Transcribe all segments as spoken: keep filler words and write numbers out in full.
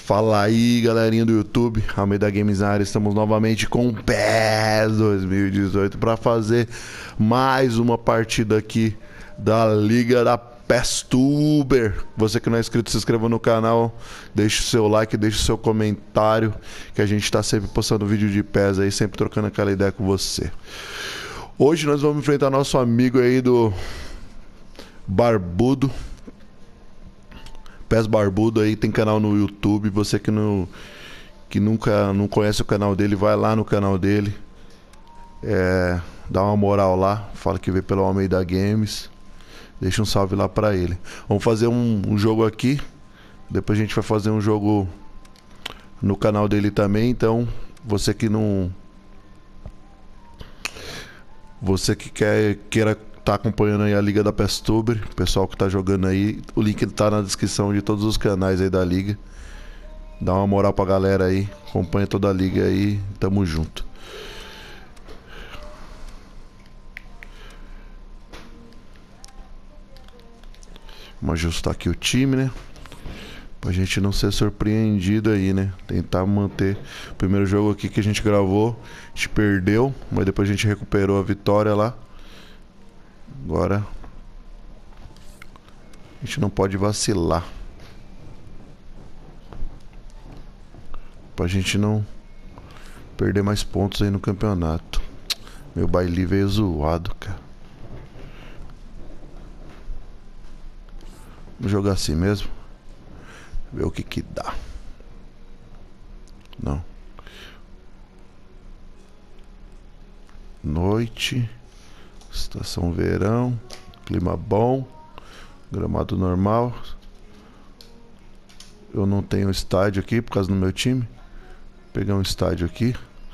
Fala aí, galerinha do YouTube, Almeida Games na área. Estamos novamente com o P E S dois mil e dezoito para fazer mais uma partida aqui da Liga da PESTuber. Você que não é inscrito, se inscreva no canal, deixe o seu like, deixe o seu comentário, que a gente está sempre postando vídeo de P E S aí, sempre trocando aquela ideia com você. Hoje nós vamos enfrentar nosso amigo aí do Barbudo. P E S Barbudo aí, tem canal no YouTube. Você que, não, que nunca não conhece o canal dele, vai lá no canal dele, é, dá uma moral lá, fala que veio pelo Almeida Games, deixa um salve lá pra ele. Vamos fazer um, um jogo aqui, depois a gente vai fazer um jogo no canal dele também. Então você que não você que quer, queira tá acompanhando aí a Liga da PESTuber, o pessoal que tá jogando aí, o link tá na descrição de todos os canais aí da Liga. Dá uma moral pra galera aí, acompanha toda a Liga aí, tamo junto. Vamos ajustar aqui o time, né? Pra gente não ser surpreendido aí, né? Tentar manter o primeiro jogo aqui que a gente gravou, a gente perdeu, mas depois a gente recuperou a vitória lá. Agora a gente não pode vacilar, pra gente não perder mais pontos aí no campeonato. Meu baile veio zoado, cara. Vamos jogar assim mesmo, ver o que que dá. Não. Noite, estação verão, clima bom, gramado normal. Eu não tenho estádio aqui por causa do meu time. Vou pegar um estádio aqui,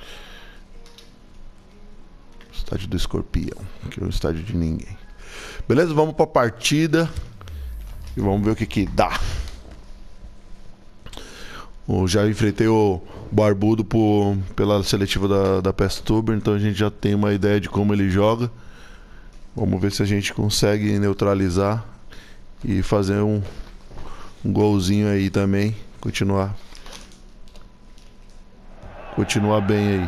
estádio do Escorpião, que é um estádio de ninguém. Beleza, vamos pra partida e vamos ver o que que dá. Eu já enfrentei o Barbudo por, pela seletiva da, da PESTuber, então a gente já tem uma ideia de como ele joga. Vamos ver se a gente consegue neutralizar e fazer um, um golzinho aí também. Continuar. Continuar bem aí.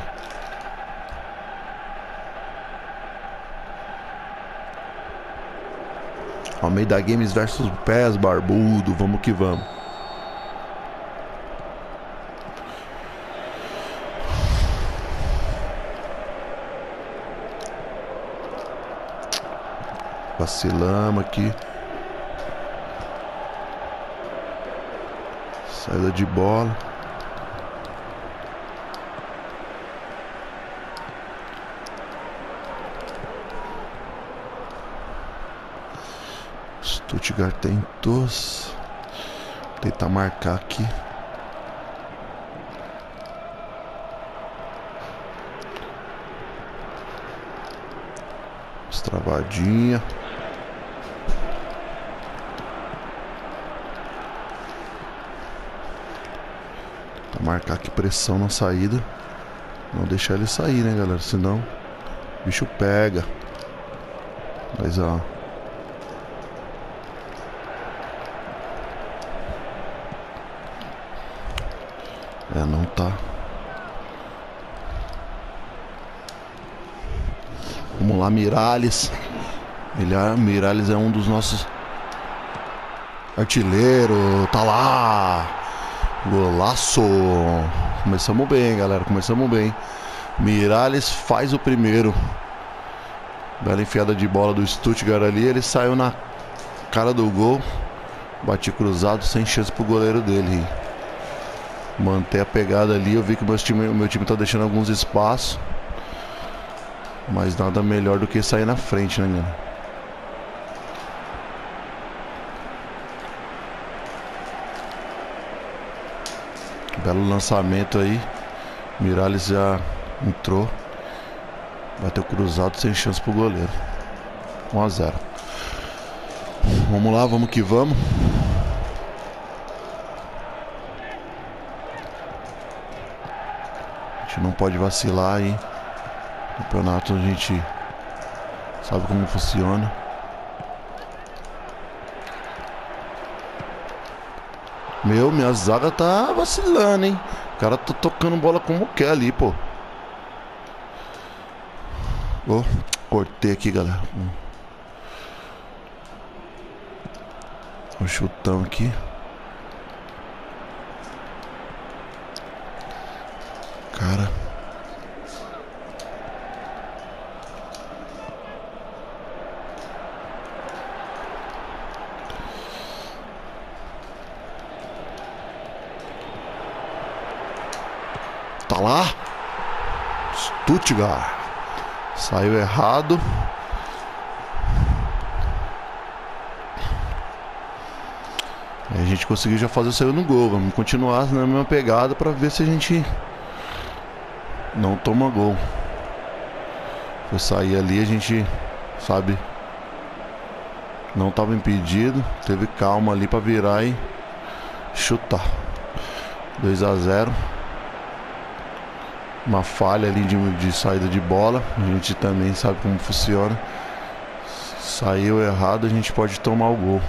Almeida Games versus P E S Barbudo. Vamos que vamos. Vacilamos aqui. Saída de bola. Stuttgart tentou tentar marcar aqui. Travadinha. Marcar aqui pressão na saída. Não deixar ele sair, né, galera? Senão o bicho pega. Mas ó, é, não tá. Vamos lá, Miralles. Miralles é um dos nossos artilheiros. Tá lá. Golaço! Começamos bem, galera. Começamos bem. Miralles faz o primeiro. Bela enfiada de bola do Stuttgart ali. Ele saiu na cara do gol. Bate cruzado, sem chance pro goleiro dele. Manter a pegada ali. Eu vi que o meu time, o meu time tá deixando alguns espaços. Mas nada melhor do que sair na frente, né, galera? Belo lançamento aí. Miralles já entrou. Bateu cruzado, sem chance pro goleiro. um a zero. Vamos lá, vamos que vamos. A gente não pode vacilar aí. Campeonato a gente sabe como funciona. Meu, minha zaga tá vacilando, hein? O cara tá tocando bola como quer ali, pô. Oh, cortei aqui, galera. Um chutão aqui. Cara. Tá lá. Stuttgart. Saiu errado. A gente conseguiu já fazer o segundo gol. Vamos continuar na mesma pegada para ver se a gente não toma gol. Foi sair ali, a gente sabe, não estava impedido, teve calma ali para virar e chutar. dois a zero. Uma falha ali de, de saída de bola. A gente também sabe como funciona. Saiu errado, a gente pode tomar o gol.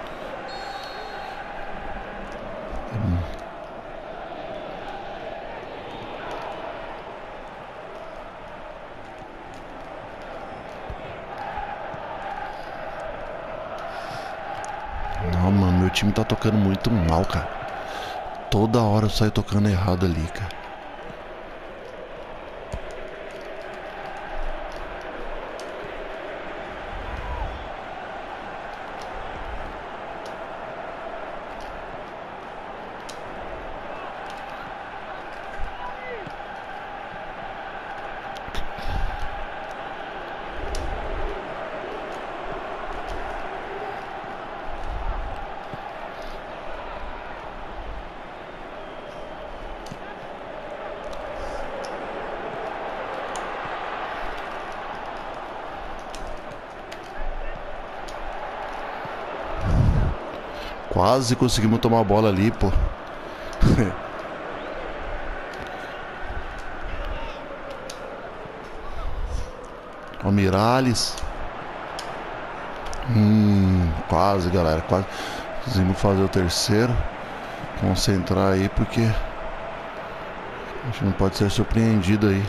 Não, mano, meu time tá tocando muito mal, cara. Toda hora eu saio tocando errado ali, cara. Quase conseguimos tomar a bola ali, pô. Ó, Miralles. Hum, quase, galera. Quase conseguimos fazer o terceiro. Concentrar aí, porque a gente não pode ser surpreendido aí.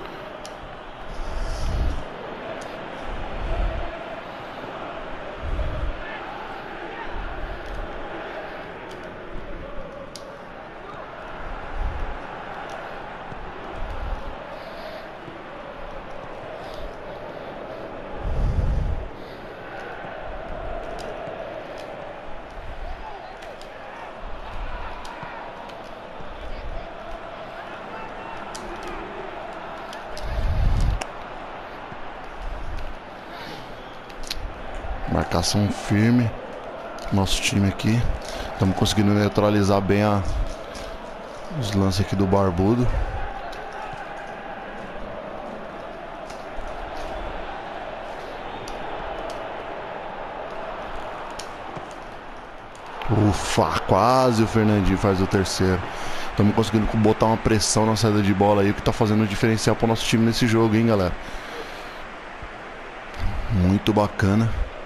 Marcação firme. Nosso time aqui. Estamos conseguindo neutralizar bem a, os lances aqui do Barbudo. Ufa, quase o Fernandinho faz o terceiro. Estamos conseguindo botar uma pressão na saída de bola aí, o que está fazendo diferencial para o nosso time nesse jogo, hein, galera? Muito bacana.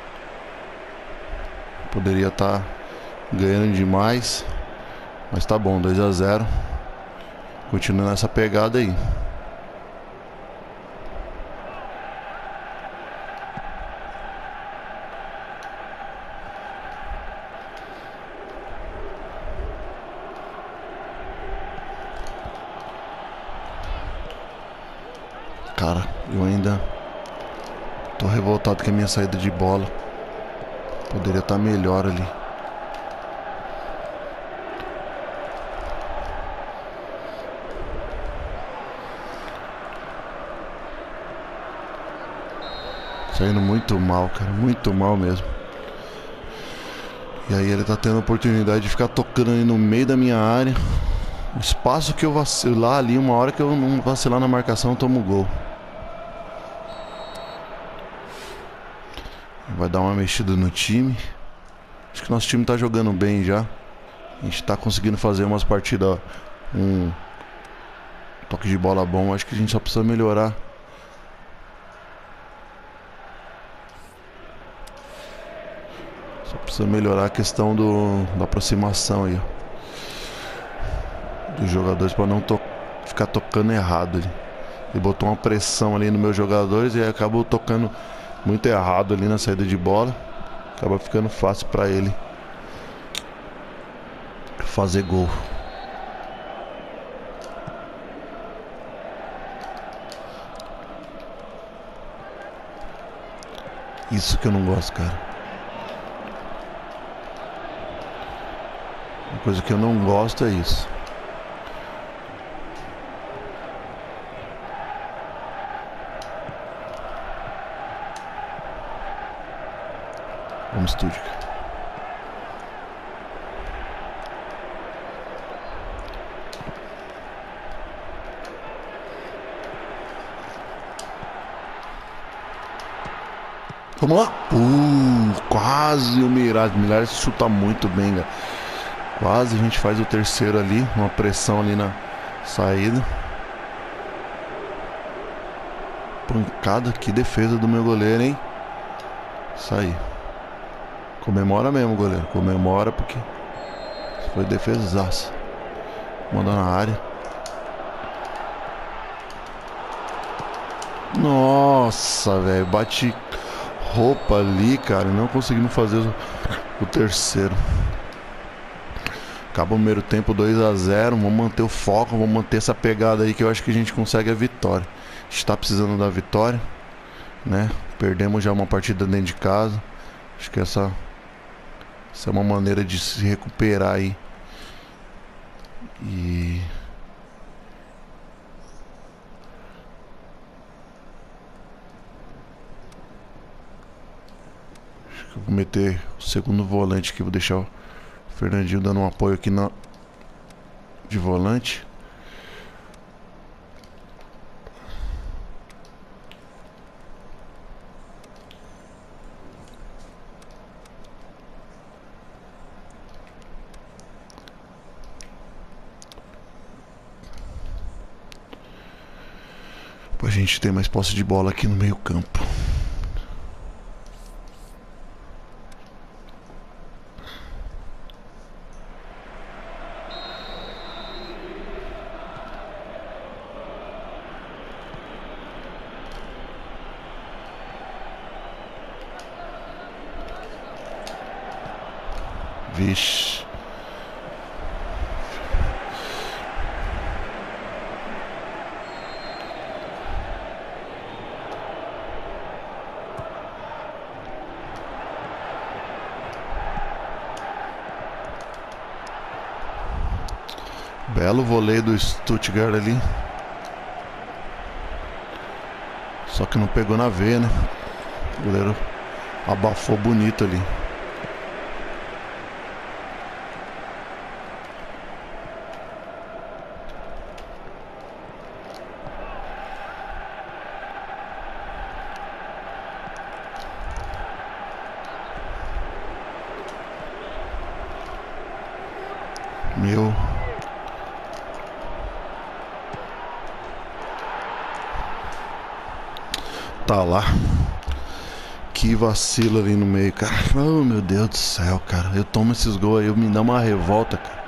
Poderia estar tá ganhando demais, mas tá bom, dois a zero. Continua nessa pegada aí. Cara, eu ainda tô revoltado com a minha saída de bola. Poderia estar melhor ali. Saindo muito mal, cara. Muito mal mesmo. E aí ele tá tendo a oportunidade de ficar tocando ali no meio da minha área. O espaço que eu vacilar ali, uma hora que eu não vacilar na marcação, eu tomo o gol. Vai dar uma mexida no time. Acho que nosso time tá jogando bem já. A gente tá conseguindo fazer umas partidas, um toque de bola bom. Acho que a gente só precisa melhorar. Só precisa melhorar a questão do, da aproximação aí. dos jogadores para não to ficar tocando errado ali. Ele botou uma pressão ali nos meus jogadores e aí acabou tocando muito errado ali na saída de bola. Acaba ficando fácil para ele fazer gol. Isso que eu não gosto, cara. Uma coisa que eu não gosto é isso. Vamos, Stuttgart. Vamos lá. Uh, quase o Miralles. Miralles chuta muito bem, cara. Quase a gente faz o terceiro ali. Uma pressão ali na saída. Pancada. Que defesa do meu goleiro, hein? Isso aí. Comemora mesmo, goleiro. Comemora porque foi defesaça. Manda na área. Nossa, velho. Bate roupa ali, cara. Não conseguimos fazer o, o terceiro. Acaba o primeiro tempo dois a zero. Vamos manter o foco. Vamos manter essa pegada aí que eu acho que a gente consegue a vitória. A gente tá precisando da vitória, né? Perdemos já uma partida dentro de casa. Acho que essa, essa é uma maneira de se recuperar aí. E... acho que eu vou meter o segundo volante aqui. Vou deixar o Fernandinho dando um apoio aqui na... de volante. A gente tem mais posse de bola aqui no meio campo. Vixe. Belo voleio do Stuttgart ali. Só que não pegou na veia, né? O goleiro abafou bonito ali. Meu. Tá lá. Que vacilo ali no meio, cara. Oh, meu Deus do céu, cara. Eu tomo esses gols aí, eu me dá uma revolta, cara.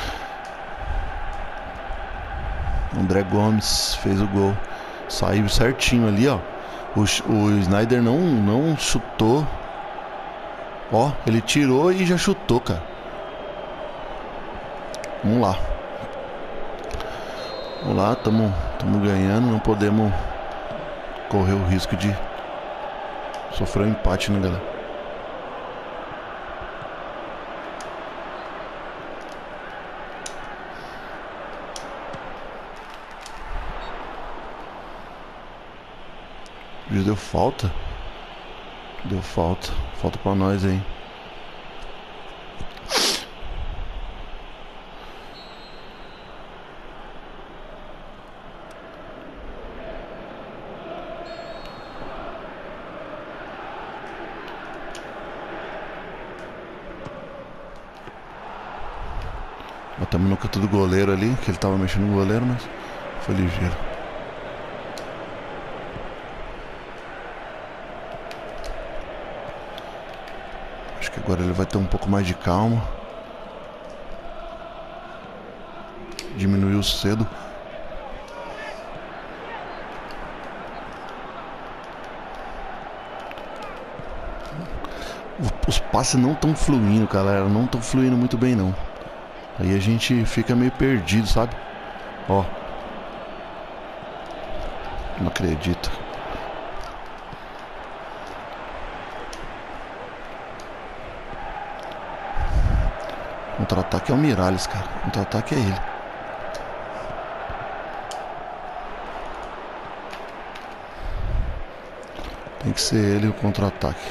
André Gomes fez o gol. Saiu certinho ali, ó. O, o Sneijder não, não chutou. Ó, ele tirou e já chutou, cara. Vamos lá. Vamos lá, tamo, tamo ganhando. Não podemos correr o risco de sofrer um empate, né, galera? Já deu falta? Deu falta. Falta pra nós aí. Botamos no canto do goleiro ali, que ele tava mexendo no goleiro, mas foi ligeiro. Acho que agora ele vai ter um pouco mais de calma. diminuiu cedo. Os passes não estão fluindo, galera. Não estão fluindo muito bem, não. Aí a gente fica meio perdido, sabe? Ó. Não acredito. Contra-ataque é o Miralles, cara. Contra-ataque é ele. Tem que ser ele o contra-ataque.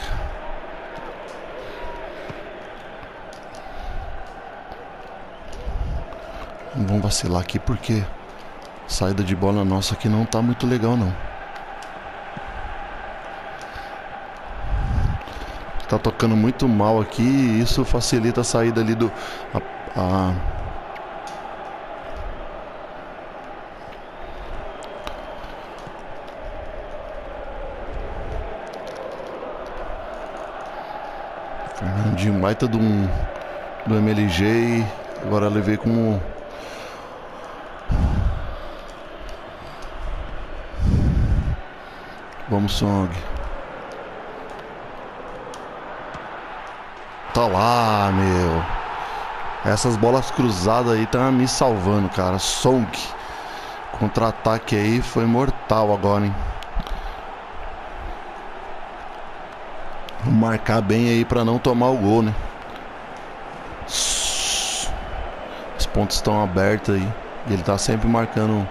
Não vamos vacilar aqui porque a saída de bola nossa aqui não tá muito legal, não. Tá tocando muito mal aqui e isso facilita a saída ali do... A, a... Fernandinho, baita do, um, do M L G e agora levei como... Vamos, Song. Tá lá, meu. Essas bolas cruzadas aí tá me salvando, cara. Song. Contra-ataque aí foi mortal agora, hein. Vamos marcar bem aí pra não tomar o gol, né. Os pontos estão abertos aí. E ele tá sempre marcando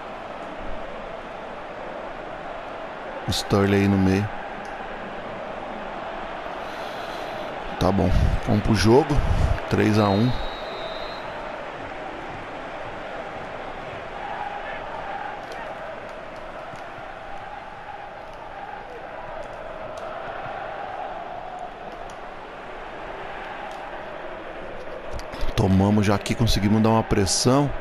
o Sterling aí no meio. Tá bom, vamos pro jogo. três a um. Tomamos já aqui, conseguimos dar uma pressão.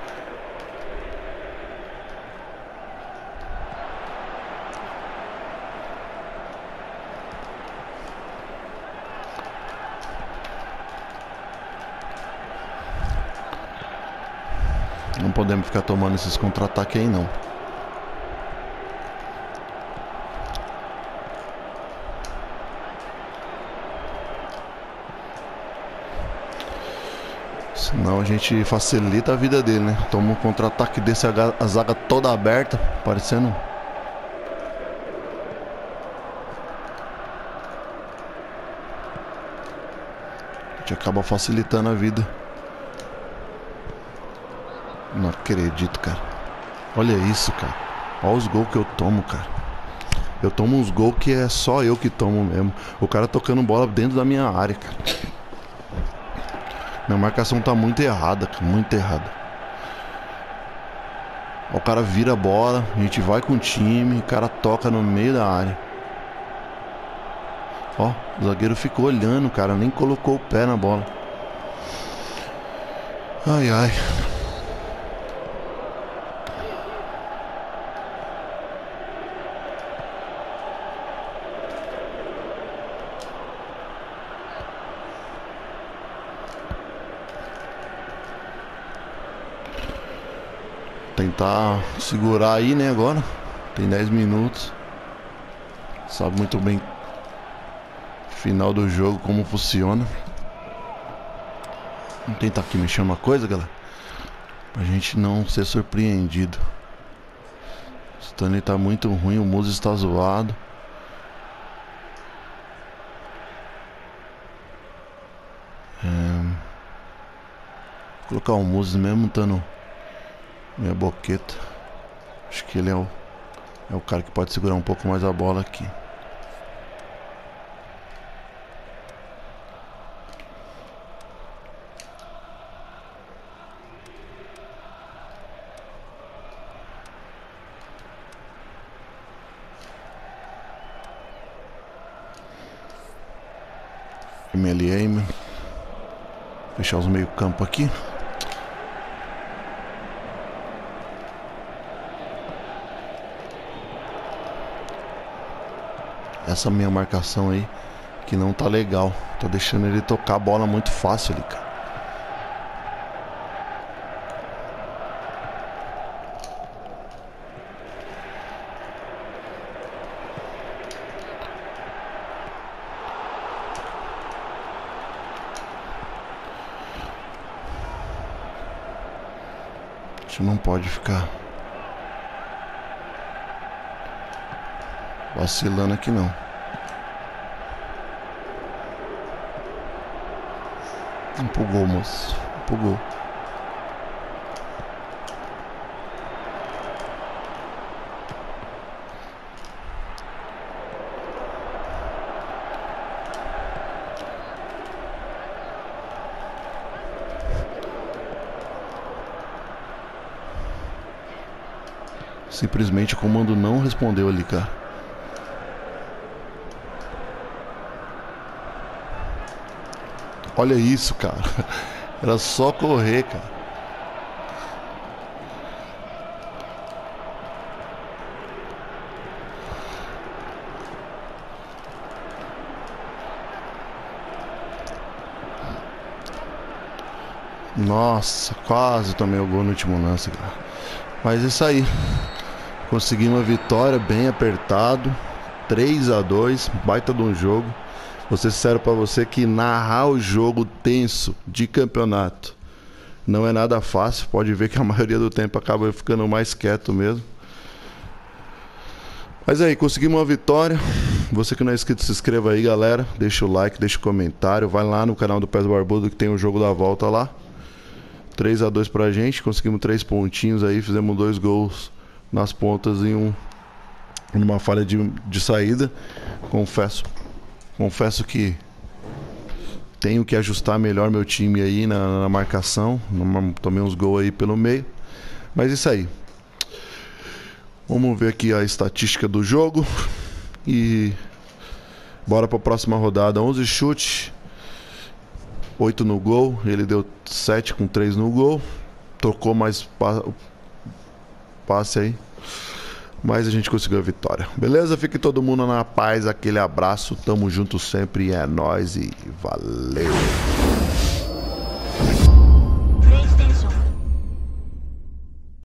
Não podemos ficar tomando esses contra-ataques aí, não. Senão a gente facilita a vida dele, né? Toma um contra-ataque desse, a zaga toda aberta, parecendo... A gente acaba facilitando a vida. Não acredito, cara. Olha isso, cara. Olha os gols que eu tomo, cara. Eu tomo uns gols que é só eu que tomo mesmo. O cara tocando bola dentro da minha área, cara. Minha marcação tá muito errada, cara. Muito errada. O cara vira a bola, a gente vai com o time, o cara toca no meio da área. Ó, o zagueiro ficou olhando, cara. Nem colocou o pé na bola. Ai, ai. Tentar segurar aí, né, agora. Tem dez minutos. Sabe muito bem final do jogo, como funciona. Vamos tentar aqui mexer uma coisa, galera, pra gente não ser surpreendido. O Stanley tá muito ruim, o Muzi está zoado. É... Vou colocar o Muzi mesmo, estando minha boqueta. Acho que ele é o, é o cara que pode segurar um pouco mais a bola aqui. M L A, fechar os meio campo aqui. Essa minha marcação aí que não tá legal. Tô deixando ele tocar a bola muito fácil ali, cara. gente não pode ficar vacilando aqui não. Empolgou, moço. Empolgou. Simplesmente o comando não respondeu ali, cara. Olha isso, cara. Era só correr, cara. Nossa, quase tomei o gol no último lance, cara. Mas isso aí. Conseguimos uma vitória bem apertado. três a dois, baita de um jogo. Vou ser sincero pra você que narrar o jogo tenso de campeonato não é nada fácil. Pode ver que a maioria do tempo acaba ficando mais quieto mesmo. Mas aí, conseguimos uma vitória. Você que não é inscrito, se inscreva aí, galera. Deixa o like, deixa o comentário. Vai lá no canal do Pés Barbudo que tem o jogo da volta lá. três a dois pra gente. Conseguimos três pontinhos aí. Fizemos dois gols nas pontas em um, numa falha de, de saída. Confesso. Confesso que tenho que ajustar melhor meu time aí na, na marcação. Tomei uns gols aí pelo meio. Mas isso aí. Vamos ver aqui a estatística do jogo. E bora para a próxima rodada. onze chutes, oito no gol. Ele deu sete com três no gol. Tocou mais pa passe aí. Mas a gente conseguiu a vitória. Beleza? Fique todo mundo na paz. Aquele abraço. Tamo junto sempre. É nóis e valeu.